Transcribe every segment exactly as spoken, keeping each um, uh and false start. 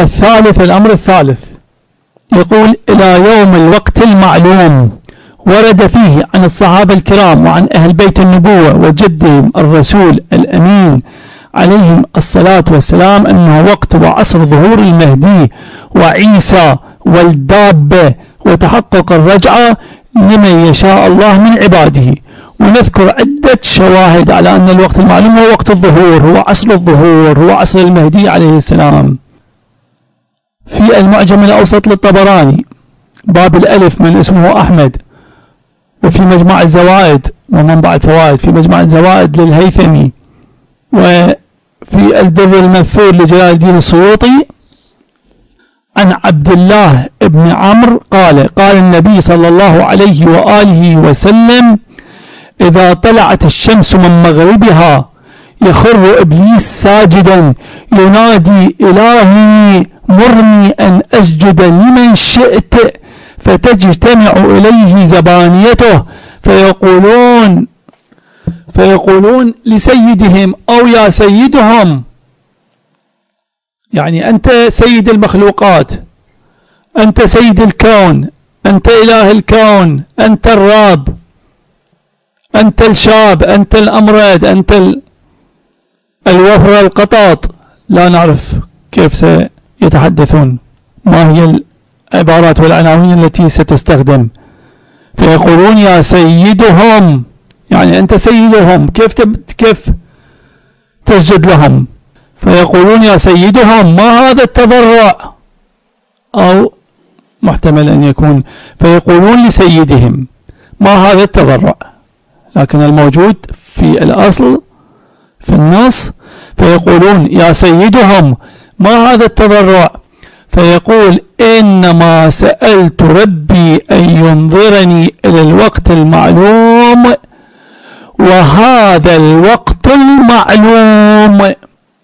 الثالث، الأمر الثالث، يقول إلى يوم الوقت المعلوم. ورد فيه عن الصحابة الكرام وعن أهل بيت النبوة وجدهم الرسول الأمين عليهم الصلاة والسلام أنه وقت وعصر ظهور المهدي وعيسى والدابة وتحقق الرجعة لمن يشاء الله من عباده. ونذكر عدة شواهد على أن الوقت المعلوم هو وقت الظهور، هو عصر الظهور، هو عصر المهدي عليه السلام. في المعجم الأوسط للطبراني باب الألف من اسمه أحمد، وفي مجمع الزوائد ومنبع الفوائد في مجمع الزوائد للهيثمي، وفي الدر المنثور لجلال الدين السيوطي عن عبد الله بن عمرو قال قال النبي صلى الله عليه وآله وسلم: إذا طلعت الشمس من مغربها يخر إبليس ساجدا ينادي: إلهي مرني أن أسجد لمن شئت، فتجتمع إليه زبانيته فيقولون فيقولون لسيدهم أو يا سيدهم، يعني أنت سيد المخلوقات، أنت سيد الكون، أنت إله الكون، أنت الراب، أنت الشاب، أنت الأمرد، أنت الوفر القطاط. لا نعرف كيف سيتحدثون، ما هي العبارات والعناوين التي ستستخدم. فيقولون يا سيدهم، يعني أنت سيدهم، كيف كيف تسجد لهم؟ فيقولون يا سيدهم ما هذا التضرع، أو محتمل أن يكون فيقولون لسيدهم ما هذا التضرع، لكن الموجود في الأصل في النص فيقولون يا سيدهم ما هذا التضرع، فيقول إنما سألت ربي أن ينظرني إلى الوقت المعلوم وهذا الوقت المعلوم.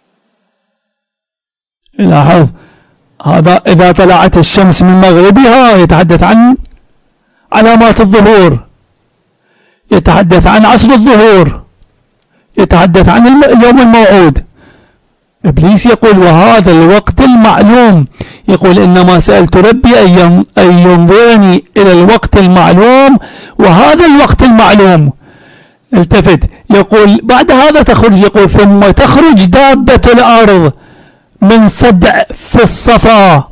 لاحظ هذا إذا طلعت الشمس من مغربها يتحدث عن علامات الظهور، يتحدث عن عصر الظهور، يتحدث عن اليوم الموعود. إبليس يقول وهذا الوقت المعلوم، يقول إنما سألت ربي أن ينظرني إلى الوقت المعلوم وهذا الوقت المعلوم. التفت، يقول بعد هذا تخرج، يقول ثم تخرج دابة الأرض من صدع في الصفا،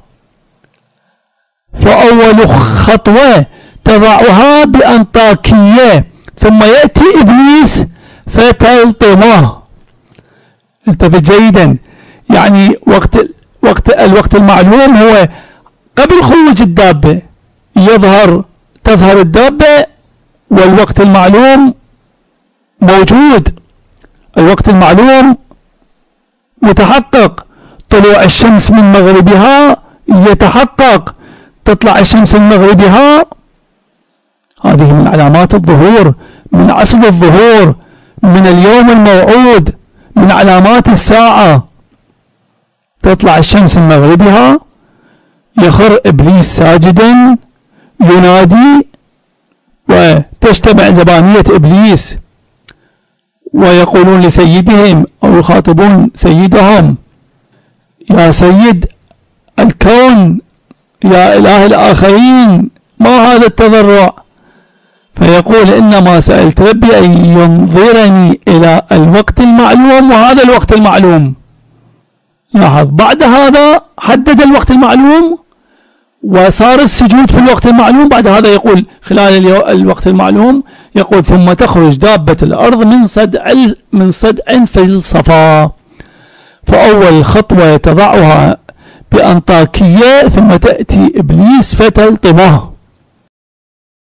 فأول خطوة تضعها بأنطاكية، ثم يأتي إبليس فتلطمه. التفت جيدا، يعني وقت وقت الوقت المعلوم هو قبل خروج الدابة، يظهر تظهر الدابة والوقت المعلوم موجود، الوقت المعلوم متحقق، طلوع الشمس من مغربها يتحقق، تطلع الشمس من مغربها، هذه من علامات الظهور، من عصر الظهور، من اليوم الموعود، من علامات الساعة. تطلع الشمس من مغربها، يخر إبليس ساجدا ينادي، وتجتمع زبانية إبليس ويقولون لسيدهم أو يخاطبون سيدهم يا سيد الكون، يا إله الآخرين ما هذا التضرع؟ فيقول إنما سألت ربي أن ينظرني إلى الوقت المعلوم وهذا الوقت المعلوم. لاحظ بعد هذا حدد الوقت المعلوم وصار السجود في الوقت المعلوم. بعد هذا يقول خلال الوقت المعلوم يقول ثم تخرج دابة الأرض من صدع من صدع في الصفا، فأول خطوة يتضعها بأنطاكية ثم تأتي إبليس فتلطمه.